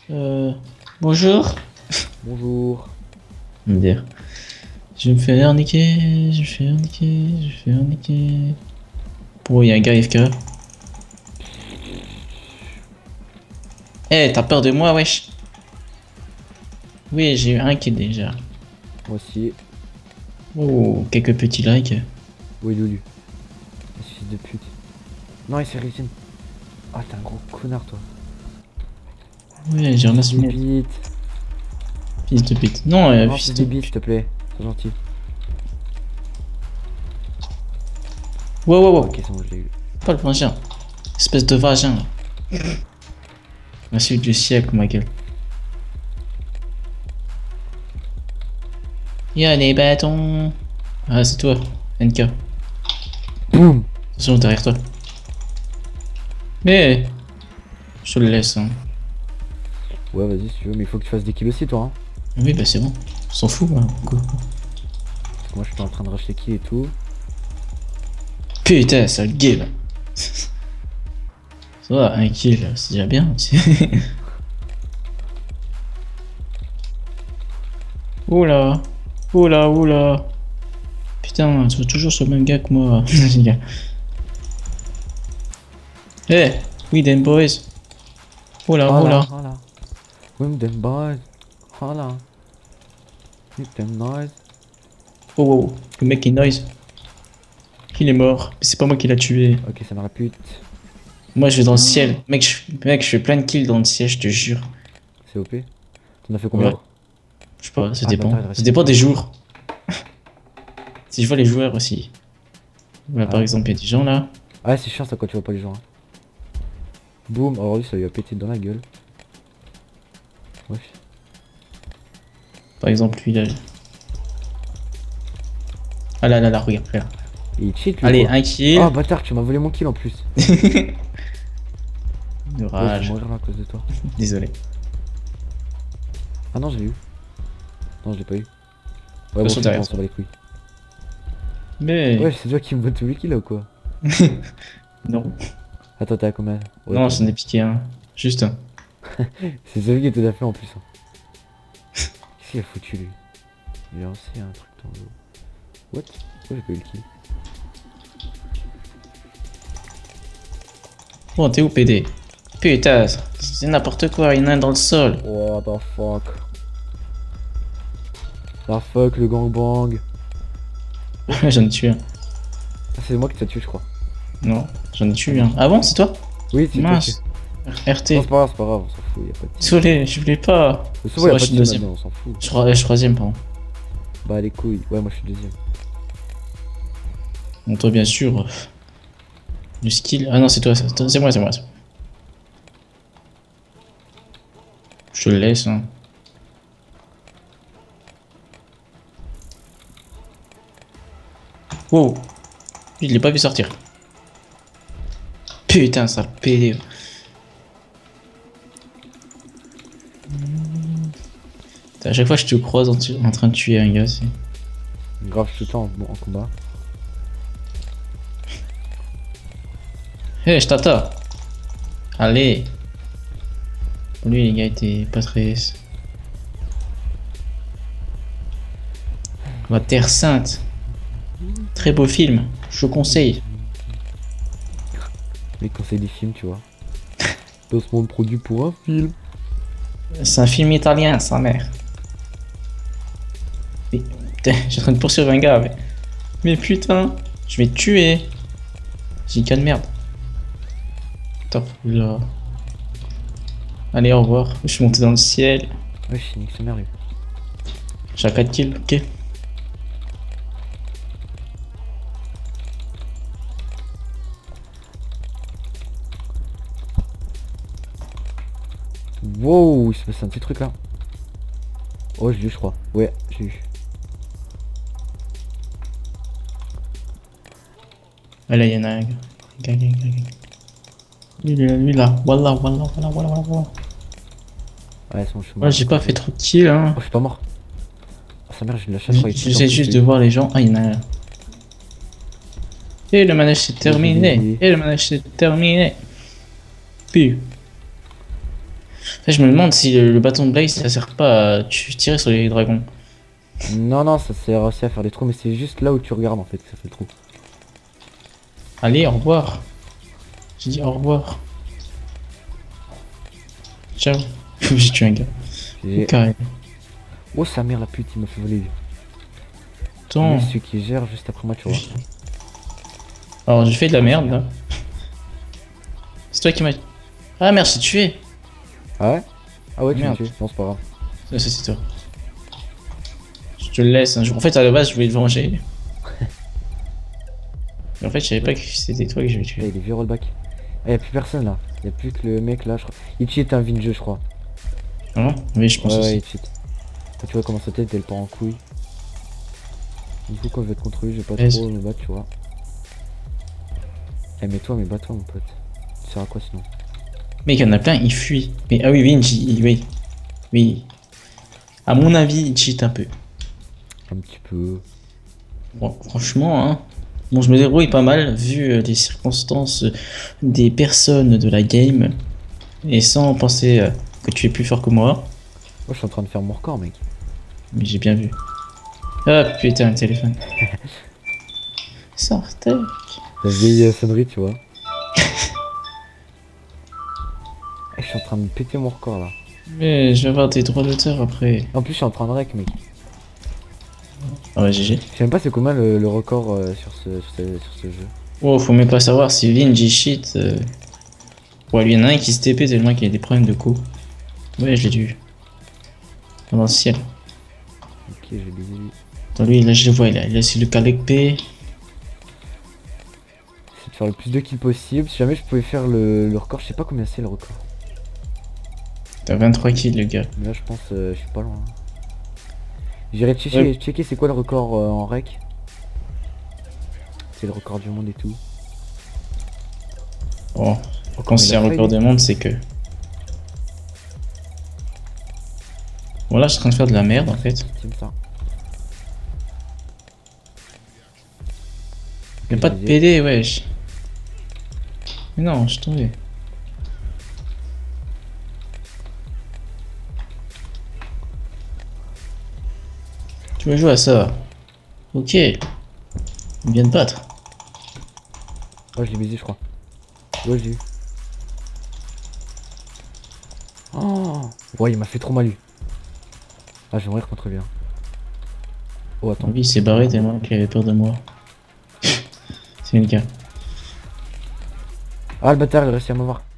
Euh, bonjour. Bonjour. Me dire. Je me fais arnaquer, je me fais arnaquer, je me fais arnaquer. Oh, il y a un gars FK. Eh, t'as peur de moi, wesh? Oui, j'ai eu un kill déjà. Moi aussi. Oh, quelques petits likes. Oui, Lulu. Fils de pute. Non, il s'est réussi. Ah, t'es un gros connard, toi. Ouais, j'ai ramassé Fils de mes pute. fils de pute. Non, Non, fils fils de de bite, pute. s'il te plaît. Sois gentil. Wow, wow, wow. Ok, c'est bon, je l'ai eu. Pas le vagin. Espèce de vagin. Merci du siècle, ma gueule. Y'a les bâtons. Ah, c'est toi, NK. Boum. Attention, derrière toi. Mais, je te le laisse, hein. Ouais, vas-y, si tu veux, mais il faut que tu fasses des kills aussi, toi. Hein. Oui, bah c'est bon. On s'en fout, hein. Go. Parce que moi, je suis en train de rush les kills et tout. Putain, sale gay là. Ça va, un kill, c'est déjà bien. Oula, oula, oula. Putain, tu vas toujours sur le même gars que moi. Eh, we them boys. Oula, oula. Hola, hola. With them boys. Hola. With them noise. Oh, oh, oh, le mec est noise. Il est mort, mais c'est pas moi qui l'a tué. Ok, ça m'a la pute. Moi je vais dans le ciel. Mec, je fais plein de kills dans le ciel, je te jure. C'est OP. T'en as fait Ouais. combien? Je sais pas, ça Ah, dépend. bâtard, il reste Ça dépend une des kill. jours. Si je vois les joueurs aussi. Voilà, par Ah. exemple, il y a des gens là. Ah, c'est chiant ça quand tu vois pas les gens. Hein. Boum, alors lui ça lui a pété dans la gueule. Wesh. Par exemple, lui là. Ah là là là, regarde, regarde. Et il cheat lui Allez, quoi. un kill. Oh bâtard, tu m'as volé mon kill en plus. De Ouais, je vais rage. mourir là à cause de toi. Désolé. Ah non, je l'ai eu. Non, je l'ai pas eu. Ouais, bon, Attention c'est bon, derrière on s'en toi. bat les couilles. Mais. Ouais, c'est toi qui me vote tous les kills là ou quoi? Non. Attends, t'es à combien? Ouais, Non, t'es- j'en ai piqué un. Juste un. C'est celui qui te l'a fait en plus. Hein. Qu'est-ce qu'il a foutu lui? Il a lancé un truc dans l'eau. What? Pourquoi j'ai pas eu le kill? Bon, t'es où, PD? Putain, c'est n'importe quoi, il y en a un dans le sol. What the fuck? La fuck, le gangbang. J'en ai tué un. Ah, c'est moi qui t'ai tué, je crois. Non, j'en ai tué un. Ah bon, c'est toi? Oui, c'est toi. Mince. RT. Non, c'est pas grave, on s'en fout, y a pas de team. Désolé, je voulais pas. Mais C'est souvent, y a vrai, pas je de suis team deuxième. maintenant, on s'en fout. Je suis troisième, pardon. Bah, les couilles. Ouais, moi je suis deuxième. Bon, toi, bien sûr. Le skill. Ah non, c'est toi, c'est moi, c'est moi. Je te le laisse, hein. Wow. Je l'ai pas vu sortir. Putain, ça PD. À chaque fois, je te croise en train de tuer un gars. Grave, je suis tout le temps en combat. Hé, je t'attends. Allez. Lui, les gars, étaient pas très. La Terre Sainte. Très beau film. Je conseille. Les conseils des films, tu vois. Placement produit pour un film. C'est un film italien, sa mère. Mais, putain, je suis en train de poursuivre un gars. Mais putain, je vais te tuer. J'ai une de merde. Top, là. Allez, au revoir. Je suis monté dans le ciel. Ouais, je suis nique sa mère, lui. J'ai 4 kills, ok. Wow, il s'est passé un petit truc là. Oh, j'ai eu, je crois. Ouais, j'ai eu. Ah là, il y en a un gars. Lui là. Voilà, voilà, voilà, voilà, voilà. Ouais, c'est bon, je suis mort. Moi, j'ai pas fait trop de kills, hein. Oh, je suis pas mort. Oh, sa mère, j'ai eu de la chasse. J'essaie juste de voir les gens. Ah, il y en a un. Et le manège c'est terminé. Et le manège c'est terminé. Puis. Après, je me demande si le bâton de Blaze ça sert pas à tirer sur les dragons. Non, non, ça sert aussi à faire des trous, mais c'est juste là où tu regardes en fait que ça fait le trou. Allez, au revoir. J'ai dit au revoir. Ciao. J'ai tué un gars. J'ai- Carré. Oh sa mère la pute, il m'a fait voler. Attends. Lui, celui qui gère juste après moi, tu vois. Alors, j'ai fait de la merde là. C'est toi qui m'as. Ah merde, je t'ai tué. Ah ouais? Ah ouais, tu m'as Merde. tué. Non, c'est pas grave. Ça, c'est toi. Je te le laisse un jour. En fait, à la base, je voulais te venger. Mais en fait, je savais pas que c'était toi que je vais Ah, tuer. il est vieux rollback. Ah, y'a plus personne là. Y'a plus que le mec là, je crois. Il cheat un vin jeu, je crois. Vraiment? Oui, je pense Ouais, aussi. il cheat. Quand tu vois comment sa tête, elle part en couille. Du coup, quand je vais être contre lui, je vais pas Vas-y. trop me battre, tu vois. Eh, mets-toi, mais bats-toi, mon pote. Tu sers à quoi sinon? Mec, il y en a plein, ils fuient. Mais ah oui, Vinci, oui. Oui. À mon avis, il cheat un peu. Un petit peu. Bon, franchement, hein. Bon, je me débrouille pas mal vu les circonstances des personnes de la game. Et sans penser que tu es plus fort que moi. Moi, je suis en train de faire mon record, mec. Mais j'ai bien vu. Ah putain, le téléphone. Sortez. La vieille sonnerie, tu vois. Eh, je suis en train de péter mon record là. Mais je vais avoir des droits d'auteur après. En plus, je suis en train de rec, mec. Ah ouais, GG. Je sais même pas c'est combien le record sur ce jeu. Oh, faut même pas savoir si Vinci cheat. Ouais, lui, il y en a un qui se TP tellement qu'il a des problèmes de coups. Ouais, je l'ai vu. Dans le ciel. Ok, j'ai baisé lui. Dans lui, là, je le vois, il a laissé le Kalek P. C'est de faire le plus de kills possible. Si jamais je pouvais faire le record, je sais pas combien c'est le record. T'as 23 kills, le gars. Mais là, je pense je suis pas loin. J'irai checker, Ouais. checker c'est quoi le record en rec. C'est le record du monde et tout. Bon, Oh, quand c'est un il a record failli. du monde, c'est que. Bon, là, je suis en train de faire de la merde en fait. Team ça. Y'a pas de PD, wesh. Mais non, je suis tombé. Tu vas jouer à ça. Ok. On vient de battre. Ouais, je l'ai baisé, je crois. Ouais, j'ai eu. Oh ouais, il m'a fait trop mal lui. Ah, je vais mourir contre lui. Hein. Oh, attends. Lui, il s'est barré tellement qu'il avait peur de moi. C'est le gars. Ah, le bâtard, il a réussi à m'avoir.